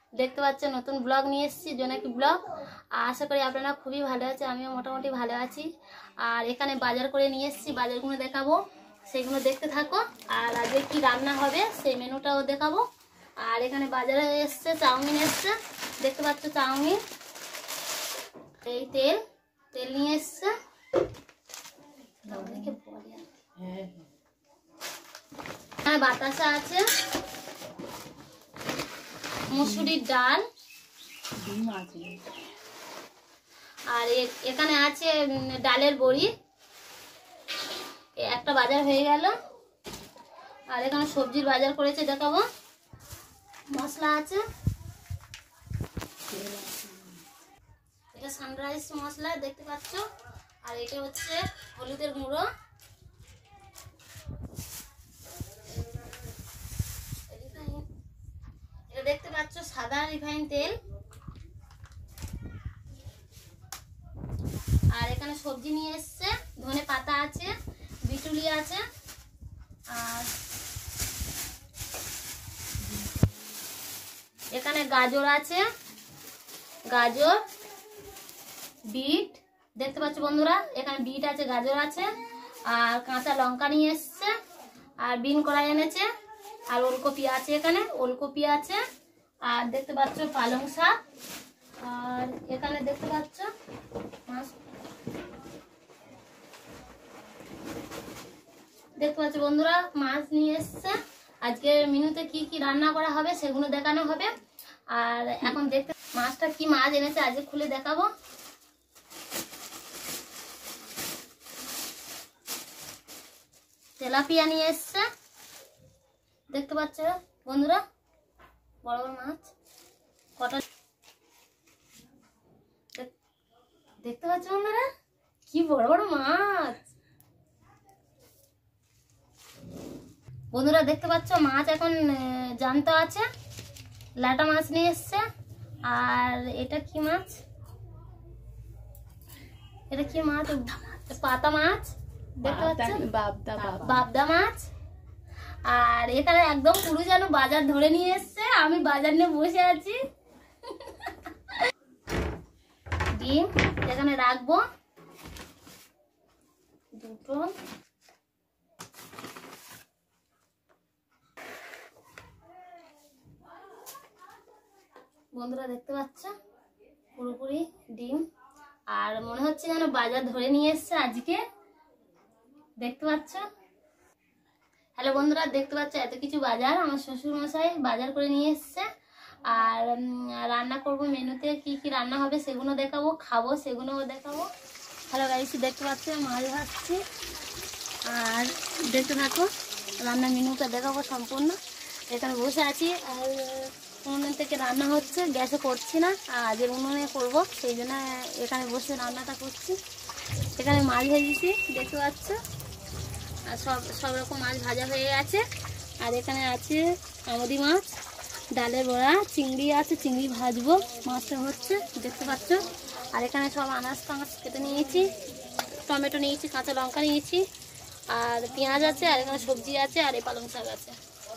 দেখতে পাচ্ছেন নতুন ব্লগ নিয়ে এসেছি, জোনাকি ব্লগ। আশা করি আপনারা খুবই ভালো আছে, আমিও মোটামুটি ভালো আছি। আর এখানে বাজার করে নিয়ে এসেছি, বাজারগুলো দেখাবো, সেগুলো দেখতে থাকো। আর আজকে কি রান্না হবে সেই মেনুটাও দেখাবো। আর এখানে বাজারে এসছে চাউমিন এসছে, দেখতে পাচ্ছ চাউমিন। এই তেল নিয়ে এসছে, বাতাসা আছে, মুসুরির ডাল, আর এখানে আছে ডালের বড়ি। একটা বাজার হয়ে গেল। আর এখানে সবজির বাজার করেছে, দেখাবো। মশলা আছে, এটা সানরাইজ মশলা দেখতে পাচ্ছ। আর এটা হচ্ছে হলুদের গুঁড়ো, এটা দেখতে পাচ্ছ সাদা রিফাইন তেল। আর এখানে সবজি নিয়ে এসছে, ধনে পাতা আছে, বিটুলি আছে, আর এখানে গাজর আছে, গাজর, বিট দেখতে পাচ্ছ বন্ধুরা। এখানে বিট আছে, গাজর আছে, আর কাঁচা লঙ্কা নিয়ে এসছে, আর বিন কড়াই এনেছে, আর ওলকপি আছে, এখানে ওলকপি আছে, আর দেখতে পাচ্ছ পালং শাক। আর এখানে দেখতে পাচ্ছ মাছ, দেখতে পাচ্ছ বন্ধুরা মাছ নিয়ে এসছে। আজকে মেনুতে কি কি রান্না করা হবে সেগুলো দেখানো হবে। আর এখন দেখতে মাছটা কি মাছ এনেছে আজকে খুলে দেখাবো। তেলাপিয়া নিয়ে এসছে, দেখতে পাচ্ছ বন্ধুরা, বড় বড় মাছ কটা দেখতে পাচ্ছ বন্ধুরা, কি বড় বড় মাছ বন্ধুরা। দেখতে পাচ্ছ মাছ এখন জ্যান্ত আছে, লাটা মাছ নিয়ে এসছে। আর এটা কি মাছ, এটা কি মাছ, পাতা মাছ দেখতে পাচ্ছ, বাবদা মাছ। আর এখানে একদম পুরো যেন বাজার ধরে নিয়ে এসছে, আমি বাজার নিয়ে বসে আছি। ডিম এখানে রাখবো দুটো। বন্ধুরা দেখতে পাচ্ছ পুরোপুরি ডিম। আর মনে হচ্ছে যেন বাজার ধরে নিয়ে এসছে আজকে, দেখতে পাচ্ছ। হ্যালো বন্ধুরা, দেখতে পাচ্ছ এত কিছু বাজার আমার শ্বশুর মশাই বাজার করে নিয়ে এসছে। আর রান্না করব, মেনুতে কি কি রান্না হবে সেগুলো দেখাবো, খাবো সেগুলোও দেখাবো। হ্যালো গাইস, দেখতে পাচ্ছ মাছ ভাজছি। আর দেখতে থাকো, রান্নার মেনুটা দেখাবো সম্পূর্ণ। এখানে বসে আছি, আর উনুন থেকে রান্না হচ্ছে, গ্যাসে করছি না, আজের উনুনে করব, সেই জন্য এখানে বসে রান্নাটা করছি। এখানে মাছ ভেজেছি দেখতে পাচ্ছ, আর সব রকম মাছ ভাজা হয়ে গেছে। আর এখানে আছে আমুদি মাছ, ডালের বড়া, চিংড়ি আছে, চিংড়ি ভাজবো, মাছটা হচ্ছে দেখতে পাচ্ছ। আর এখানে সব আনাজ টানাজ কেটে নিয়েছি, টমেটো নিয়েছি, কাঁচা লঙ্কা নিয়েছি, আর পেঁয়াজ আছে, আর এখানে সবজি আছে, আর এই পালং শাক আছে।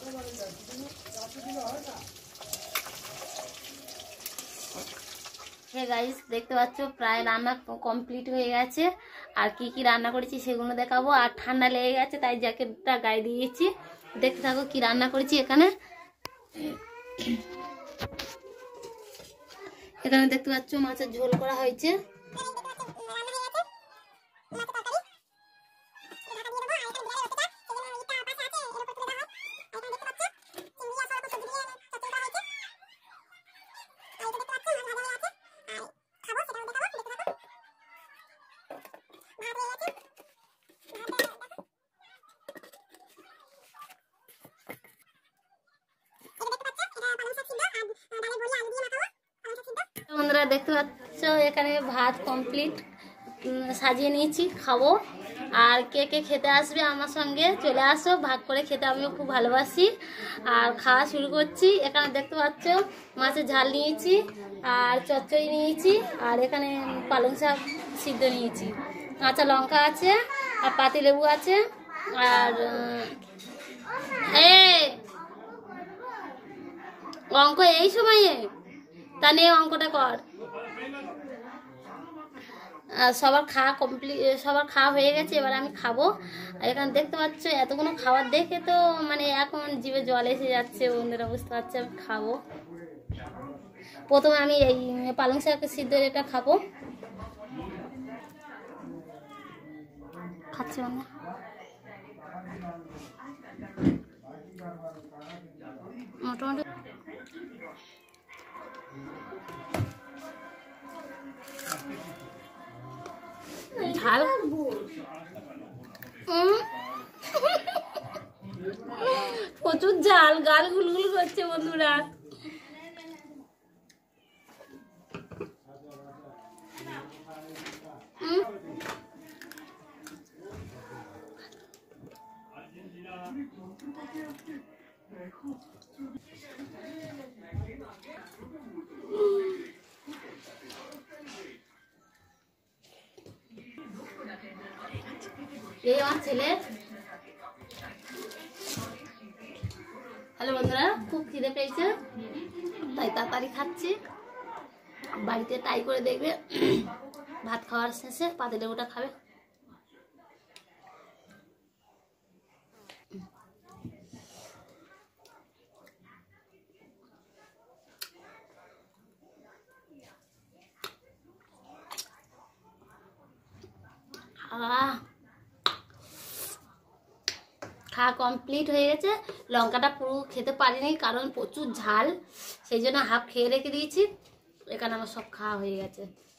হ্যাঁ গাইস, দেখতে পাচ্ছ প্রায় রান্না কমপ্লিট হয়ে গেছে। আর কি কি রান্না করেছি সেগুলো দেখাবো। আর ঠান্ডা লেগে গেছে তাই জ্যাকেটটা গায়ে দিয়েছি। দেখতে থাকো কি রান্না করেছি। এখানে দেখতে পাচ্ছ মাছের ঝোল করা হয়েছে। বন্ধুরা দেখতে পাচ্ছ এখানে ভাত কমপ্লিট, সাজিয়ে নিয়েছি, খাবো। আর কে কে খেতে আসবে আমার সঙ্গে চলে আসো, ভাগ করে খেতে আমিও খুব ভালোবাসি। আর খাওয়া শুরু করছি। এখানে দেখতে পাচ্ছ মাছের ঝাল নিয়েছি, আর চচ্চড়ি নিয়েছি, আর এখানে পালং শাক সিদ্ধ নিয়েছি, কাঁচা লঙ্কা আছে, আর পাতি লেবু আছে। আর অঙ্ক এই সময়ে তা নে অঙ্কটা কর। সবার খাওয়া কমপ্লিট, সবার খাওয়া হয়ে গেছে, এবার আমি খাবো। আর এখানে দেখতে পাচ্ছ এতগুলো খাবার দেখে তো মানে এখন জিভে জল এসে যাচ্ছে বন্ধুরা, বুঝতে পারছি। আমি খাবো, প্রথমে আমি এই পালং শাক সিদ্ধ এটা খাবো। খাচ্ছি মানে মোটামুটি ঝাল। প্রচুর ঝাল, গাল গুলগুল করছে বন্ধুরা। এই আমার ছেলে। হ্যালো বন্ধুরা, খুব খিদে পেয়েছে তাই তাড়াতাড়ি খাচ্ছি। বাড়িতে তাই করে দেখবে, ভাত খাওয়ার শেষে পাতিলেবুটা খাবে। খাওয়া কমপ্লিট হয়ে গেছে। লঙ্কাটা পুরো খেতে পারিনি কারণ প্রচুর ঝাল, সেই জন্য হাফ খেয়ে রেখে দিয়েছি। এখানে আমার সব খাওয়া হয়ে গেছে।